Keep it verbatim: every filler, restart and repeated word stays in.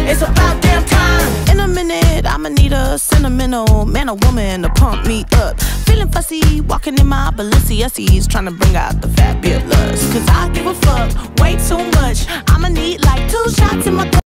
It's about damn time. In a minute, I'ma need a sentimental man or woman to pump me up. Feeling fussy, walking in my Balenciennes, trying to bring out the fabulous. Cause I give a fuck way too much. I'ma need like two shots in my